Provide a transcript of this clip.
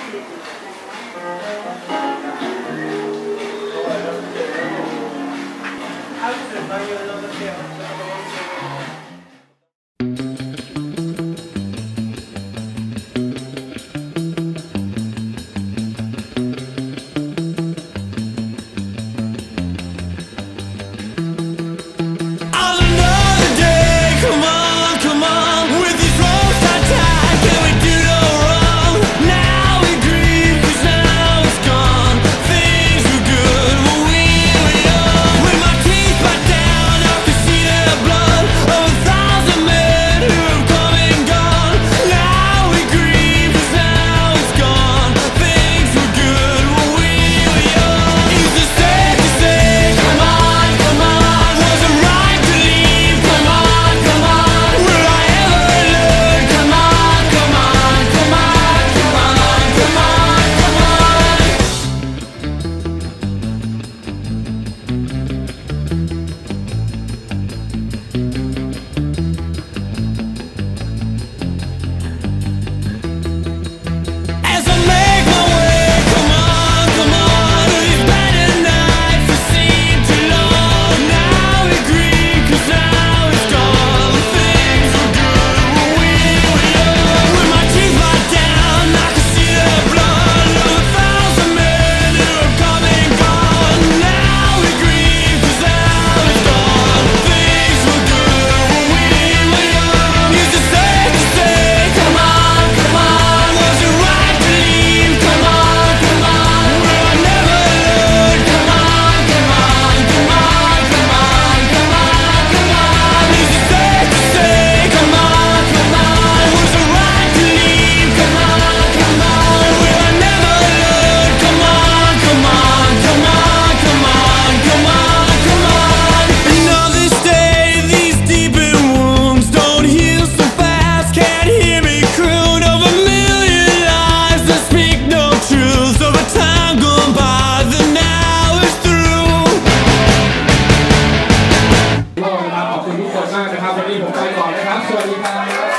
ขอบคุณทุกคนมากนะครับวันนี้ผมไปก่อนนะครับสวัสดีครับ